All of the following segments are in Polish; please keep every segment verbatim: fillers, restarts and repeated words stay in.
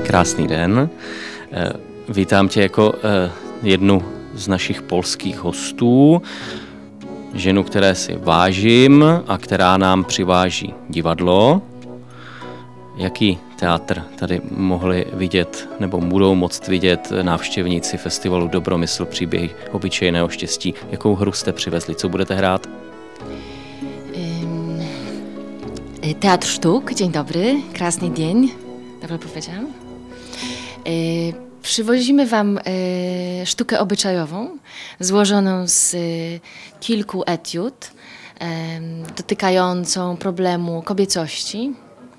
Krásný den. Vítám tě jako jednu z našich polských hostů, ženu, které si vážím a která nám přiváží divadlo. Jaký teátr tady mohli vidět nebo budou moct vidět návštěvníci festivalu Dobromysl příběhy obyčejného štěstí? Jakou hru jste přivezli? Co budete hrát? Teatr Sztuk. Dzień dobry. Krasny dzień. Dobrze powiedziałam? Przywozimy Wam sztukę obyczajową złożoną z kilku etiud dotykającą problemu kobiecości,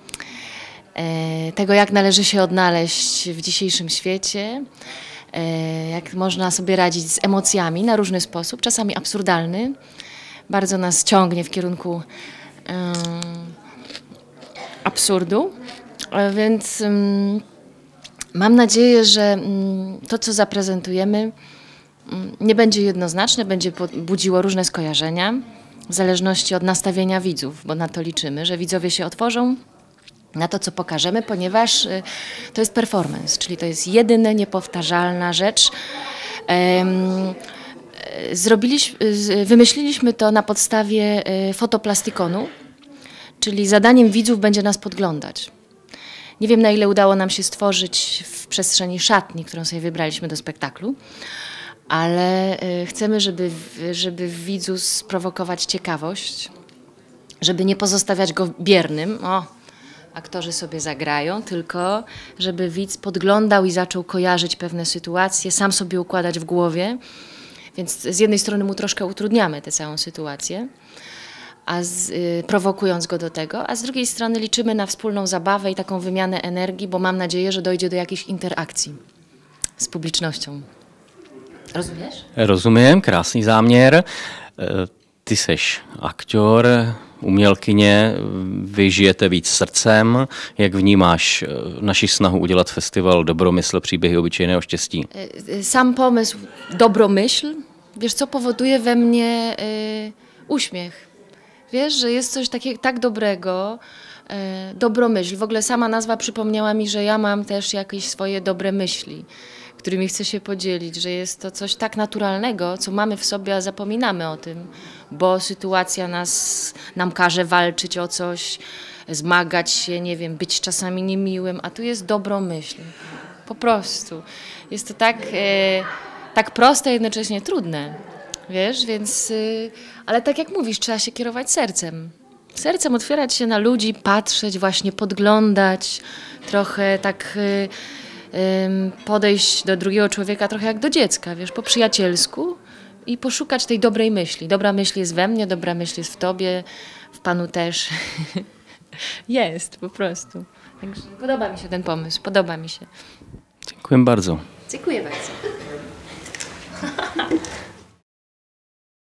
tego, jak należy się odnaleźć w dzisiejszym świecie, jak można sobie radzić z emocjami na różny sposób, czasami absurdalny. Bardzo nas ciągnie w kierunku um, absurdu, więc um, mam nadzieję, że um, to, co zaprezentujemy, um, nie będzie jednoznaczne, będzie budziło różne skojarzenia w zależności od nastawienia widzów, bo na to liczymy, że widzowie się otworzą na to, co pokażemy, ponieważ y, to jest performance, czyli to jest jedyna, niepowtarzalna rzecz. Um, Zrobiliśmy, wymyśliliśmy to na podstawie fotoplastikonu, czyli zadaniem widzów będzie nas podglądać. Nie wiem, na ile udało nam się stworzyć w przestrzeni szatni, którą sobie wybraliśmy do spektaklu, ale chcemy, żeby, żeby w widzu sprowokować ciekawość, żeby nie pozostawiać go biernym. O, aktorzy sobie zagrają, tylko żeby widz podglądał i zaczął kojarzyć pewne sytuacje, sam sobie układać w głowie. Więc z jednej strony mu troszkę utrudniamy tę całą sytuację, a z, y, prowokując go do tego, a z drugiej strony liczymy na wspólną zabawę i taką wymianę energii, bo mam nadzieję, że dojdzie do jakiejś interakcji z publicznością. Rozumiesz? Rozumím, krásný záměr. Ty seš aktor, umělkyně, vy žijete víc srdcem. Jak vnímáš naši snahu udělat festival Dobromysl příběhy obyčejného štěstí? Sam pomysł Dobromyśl, wiesz co, powoduje we mnie y, uśmiech. Wiesz, że jest coś takiego tak dobrego, y, Dobromyśl. W ogóle sama nazwa przypomniała mi, że ja mam też jakieś swoje dobre myśli, którymi chcę się podzielić, że jest to coś tak naturalnego, co mamy w sobie, a zapominamy o tym, bo sytuacja nas, nam każe walczyć o coś, zmagać się, nie wiem, być czasami niemiłym, a tu jest Dobromyśl. Po prostu. Jest to tak, e, tak proste, jednocześnie trudne, wiesz, więc, e, ale tak jak mówisz, trzeba się kierować sercem. Sercem otwierać się na ludzi, patrzeć, właśnie podglądać, trochę tak e, e, podejść do drugiego człowieka trochę jak do dziecka, wiesz, po przyjacielsku i poszukać tej dobrej myśli. Dobra myśl jest we mnie, dobra myśl jest w tobie, w Panu też. Jest, po prostu. Także podoba mi się ten pomysł, podoba mi się. Dziękuję bardzo. Dziękuję bardzo.